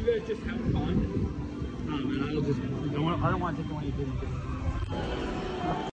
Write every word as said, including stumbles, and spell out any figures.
guys just have fun, um, and I'll just, I don't want, I don't want to take away anything.